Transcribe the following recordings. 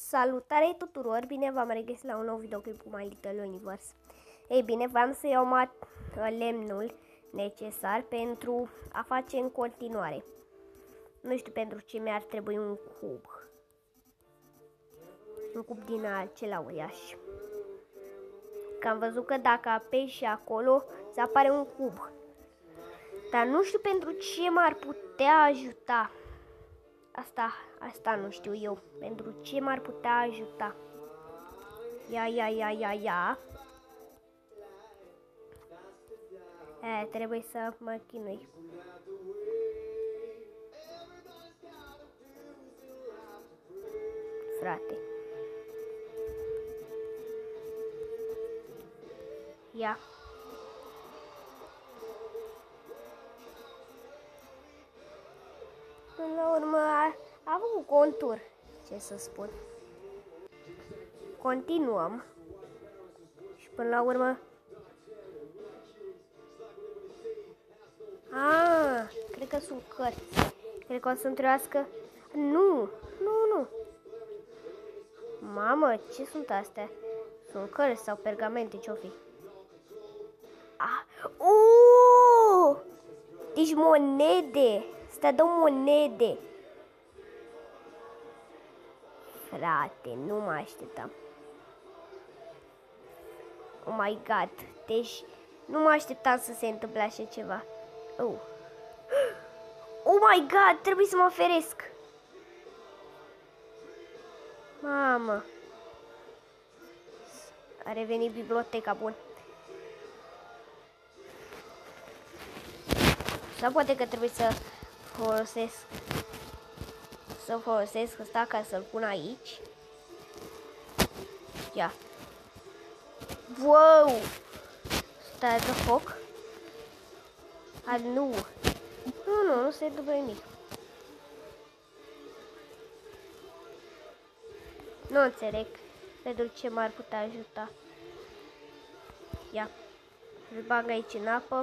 Salutare tuturor, bine v-am regăsit la un nou videoclip cu My Little Universe. Ei bine, v-am să iau lemnul necesar pentru a face în continuare. Nu știu pentru ce mi-ar trebui un cub. Un cub din acela uriaș. Că am văzut că dacă apeși acolo, se apare un cub. Dar nu știu pentru ce m-ar putea ajuta. Asta nu știu eu. Pentru ce m-ar putea ajuta. Ia. Trebuie să mă chinui. Frate. Ia. Până la urmă a avut un contur, ce să spun. Continuăm. Și până la urmă... cred că sunt cărți. Cred că o să-mi trebuiască... Nu. Mamă, ce sunt astea? Sunt cărți sau pergamente, ce-o fi? Deci monede. Să dau monede. Frate, nu mă așteptam. Oh my god. Deci nu mă așteptam să se întâmple așa ceva. Oh my god, trebuie să mă feresc. Mamă. A revenit biblioteca, bun. Sau poate că trebuie să folosesc ăsta ca să-l pun aici. Ia. Wow! Stai de foc. Nu se întâmplă nimic. Nu înțeleg pentru ce m-ar putea ajuta. Ia. Îl bag aici în apă.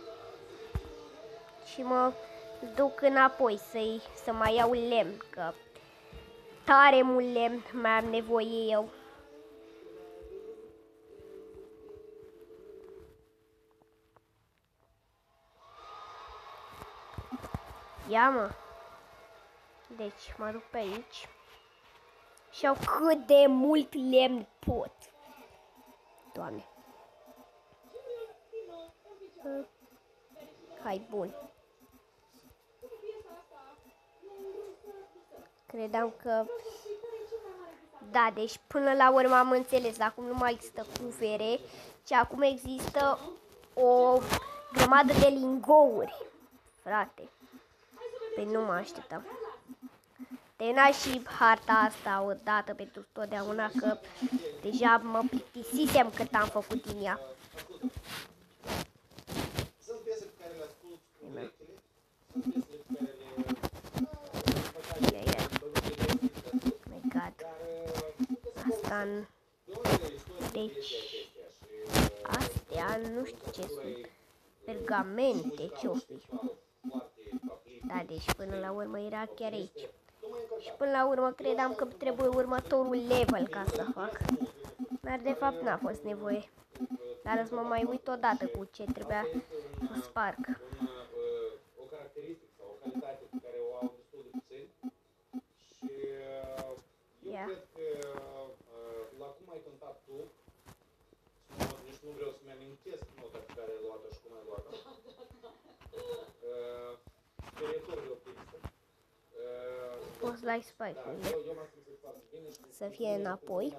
Și mă duc înapoi să mai iau lemn, că tare mult lemn mai am nevoie eu. Ia mă. Deci mă duc pe aici. Și au cât de mult lemn pot. Doamne. Hai, bun. Credeam că... Da, deci până la urmă am înțeles. Acum nu mai există cufere, ci acum există o grămadă de lingouri. Frate. Păi nu mă așteptam. Termina și harta asta odată pentru totdeauna, că deja mă plictisisem cât am făcut din ea. Deci, astea nu știu ce sunt. Pergamente, ce-o fi. Da, deci până la urmă era chiar aici. Și până la urmă credeam că trebuie următorul level ca să fac. Dar de fapt n-a fost nevoie. Dar să mă mai uit odată cu ce trebuia să sparg. Ia. Nu vreau să-mi amintesc nota pe care ai luat-o și cum ai luat-o. Periotorul optimistă. Poți la spike-urile. Să fie înapoi.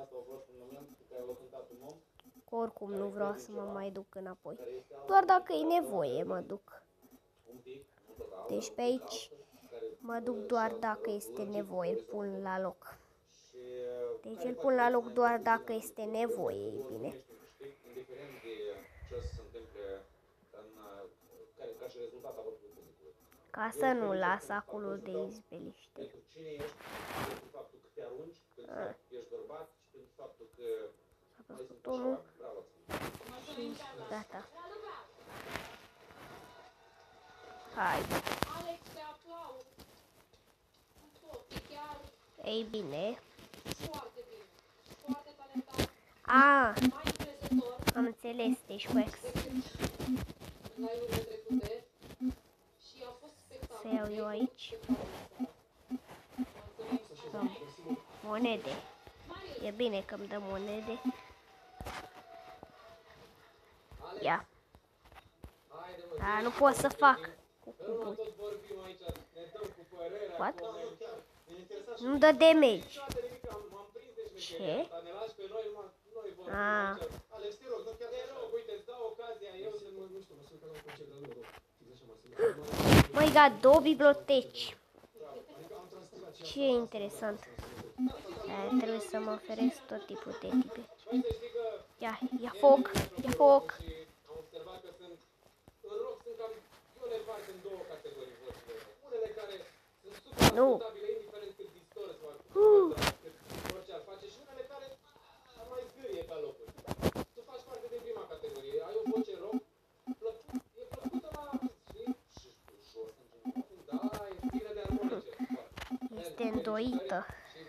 Că oricum nu vreau să mă mai duc înapoi. Doar dacă e nevoie mă duc. Deci pe aici mă duc doar dacă este nevoie. Îl pun la loc. Deci îl pun la loc doar dacă este nevoie, e bine. Indiferent de ce o să se întâmple ca și rezultat al votului publicului. Ca să nu las acolo de izbeliște. Pentru cine ești, pentru faptul că te arunci, pentru faptul că ești bărbat și pentru faptul că mai sunt așa, bravo. Și gata. Hai. Ei bine. Ah, am înțeles, deci Wax. Să iau eu aici. Monede. E bine că îmi dă monede. Ia. Nu pot să fac cu cuburi. What? Nu dă damage. Ce? Ah. My God, 2 biblioteci. Ce interesant. Trebuie să mă oferesc tot tipul de tipe. Ia foc, ia foc. Nu. Este îndoită.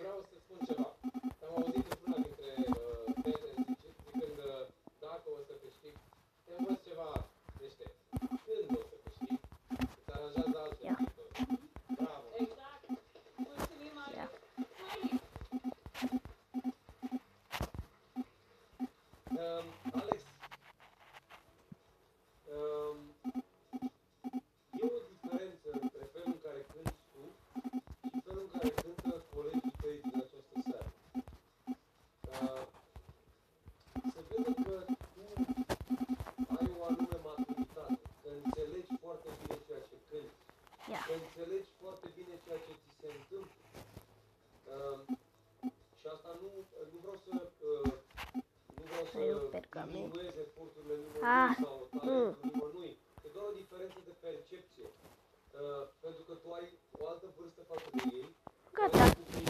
Înțelegi foarte bine ceea ce ți se întâmplă. Și asta nu vreau să diminuez eforturile nimănui sau talentul nimănui. E doar o diferență de percepție. Pentru că tu ai o altă vârstă față de ei. Gata.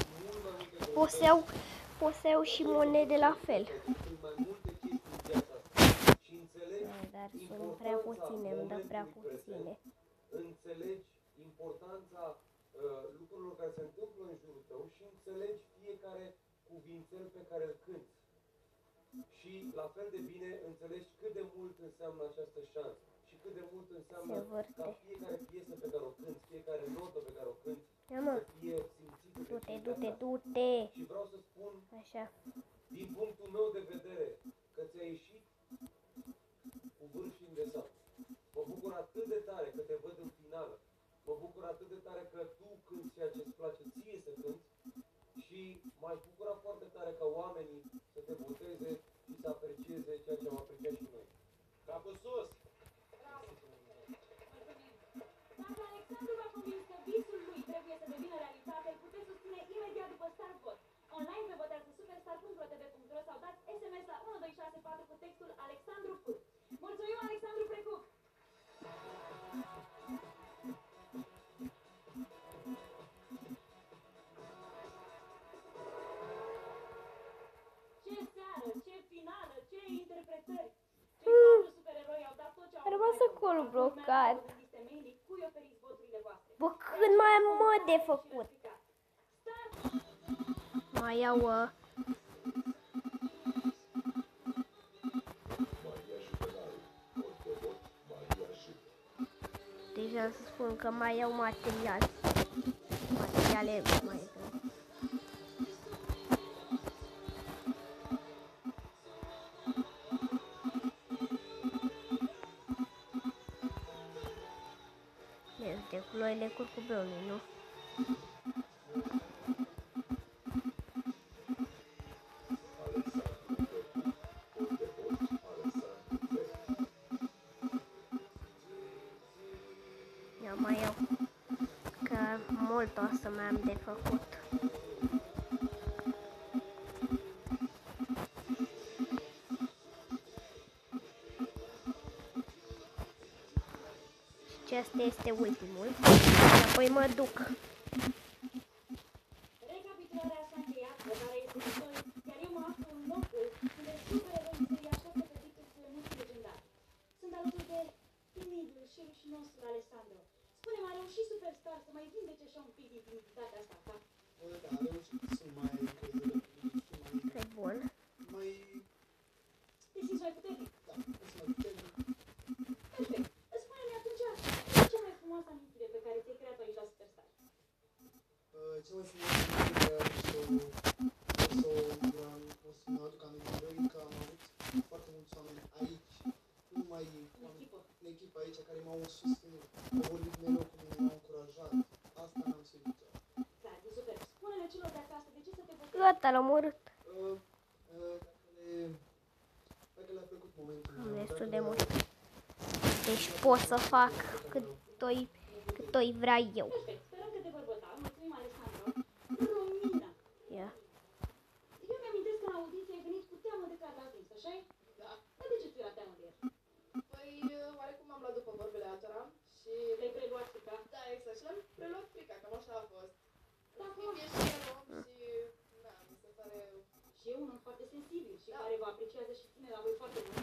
Pot să iau și monede la fel. Mai multe chestii în viața asta. Și înțelegi dar sunt prea puține, îmi dă prea puține. Înțelegi importanța lucrurilor care se întâmplă în jurul tău și înțelegi fiecare cuvințel pe care îl cânti. Și la fel de bine înțelegi cât de mult înseamnă această șansă și cât de mult înseamnă ca fiecare piesă pe care o cânti, fiecare notă pe care o cânti să fie simțită de fiecare. Du-te. Și vreau să spun, așa, din punctul meu de vedere, că ți-a ieșit cu vârf și îndesat. Mă bucur atât de tare că te văd în finală. Mă bucur atât de tare că tu cânti ceea ce îți place ție să cânti și m-aș bucura foarte tare ca oamenii să te voteze și să aprecieze ceea ce am apreciat și noi. Capul sus! Dacă Alexandru v-a convins că visul lui trebuie să devină realitate, îl puteți susține imediat după StarVot. Online pe votează superstar.rotv.ro sau dați SMS la 1264 cu textul Alexandru Cuc. Mulțumim, Alexandru Precuc! Ce seară, ce finală, ce interpretări! Cei 4 supereroi au dat tot ce au a rămas acolo blocat. Cui oferiți voturile voastre? Bă, cât mai am de făcut. Mai iau deja să spun că mai iau materiale mai de culorile curcubeului, nu? Eu mai iau, că mult o să mai am de făcut. Și asta este ultimul. Și apoi mă duc. Recapitularea s-a încheiat, votarea este de 2, iar eu mă aflu în locul unde supereroii se așteaptă pe Dictus Nuții legendar. Sunt alături de timidul și rușinosul Alessandro. Spune-mi, a reușit Superstar să mai vindece așa un pic din timiditatea asta, da? Da, a reușit să mai E bun. mai cel mai frumos o să mă aduc amintire că am avut foarte mulți oameni aici, nu numai în echipă aici, care m-au susținut, au vorbit mereu cu mine, m-au încurajat. Asta n-am să uit. Da, e super. Spune-le celor de acasă, de ce să te voteze? Gata, l-am omorât. Dacă le-a plăcut momentul Am meu, destul dacă de le-a- mult. Deci pot să fac cât o vrea eu. Perfect. Sperăm că te vor vota. Mulțumim, Alessandro. Romina. Ia. Eu mi-amintesc că în audiție ai venit cu teamă de Carla Zins, așa-i? Da. Dar de ce ți era teamă de el? Păi, oarecum am luat după vorbele altora și... Le-ai preluat frica? Da, exact. Și l-am preluat frica, cam așa a fost. Da, Fiind e și el om și... Da, mi se pare... Și e un om foarte sensibil și Da. care vă apreciază și ține la voi foarte mult.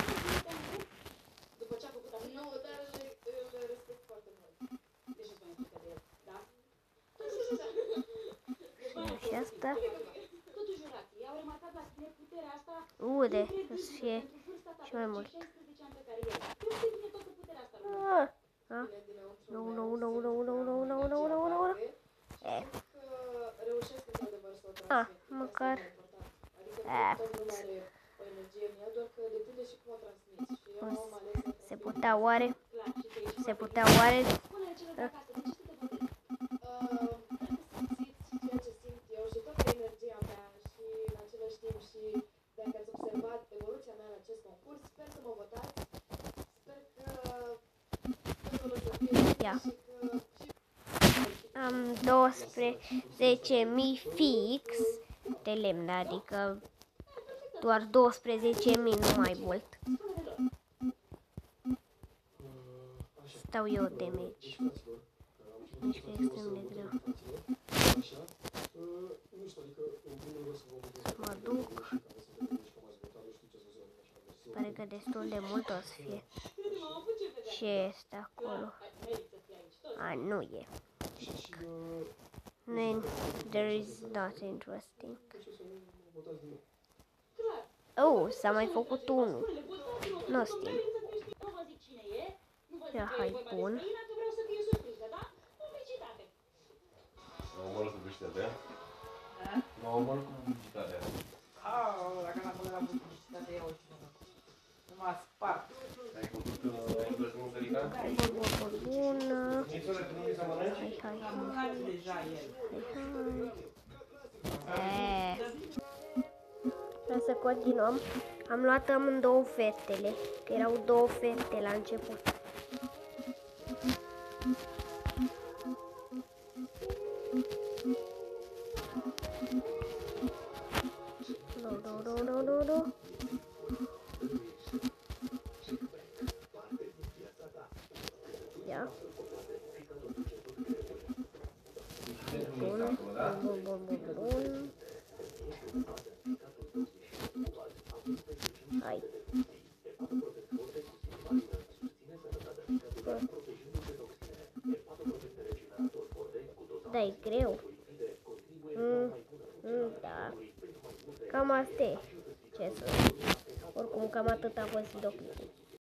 După ce a făcut atât? Nu, dar îl respect foarte mult. Deci nu-ți mai frică de el, da? Totuși, da. Deci mai Și asta. Totuși, jurații au remarcat la tine puterea asta Ude, incredibilă să fie pentru vârsta ta și mai de mult. 16 ani pe care e. De unde vine toată puterea asta? Romina? Vine din lăuntrul Nu, meu, nu, nu, sunt nu, nu, nu, nu, nu, nu, nu, nu. și simt că reușesc într-adevăr să o transmit. Ah, măcar. Asta e mai important. Adică Ah. toată lumea are o energie în ea, doar că depinde și cum o transmiți. Și eu am ales să Se transmit. putea oare? Clar, și că ești Se foarte putea oare? Spune-le celor de acasă, de ce să te voteze? Dacă simțiți ceea ce simt eu și toată energia mea și în același timp și dacă ați observat evoluția mea în acest concurs, sper să mă votați, sper că totul o să fie bine Ia. și că și Am 12.000 fix de lemn, adică doar 12.000, nu mai mult. Spune-le lor. Stau eu de meci. Este extrem de greu. Să mă duc. Pare că destul de mult o să fie. M-am avut ce vedea. Ce este acolo? Merită să fie aici, toți. A, nu e. Nu, there is not interesting. Clar. Oh, s-a mai făcut unul. Spune-le, votați-mă, Nu că știu. merită să fie. Nu vă zic cine e, nu vă zic Ia, că hai, e vorba bun. despre Ina, că vreau să fie surpriză, da? Publicitate. M-am omorât cu publicitatea. M-am omorât cu publicitatea. Dacă n-am până la publicitate, eu și nu m-a spart. Ai făcut învățământ rica? Vorbă bună. Nițule, tu nu mi să mănânci? Hai. Am mâncat deja el. Hai să continuăm. Am luat amândouă fetele, că erau două fete la început. Nu. Ia. Bun. Hai. Da, e greu. Da. Cam asta e. Ce să zic. Oricum, cam atât a fost videoclipul.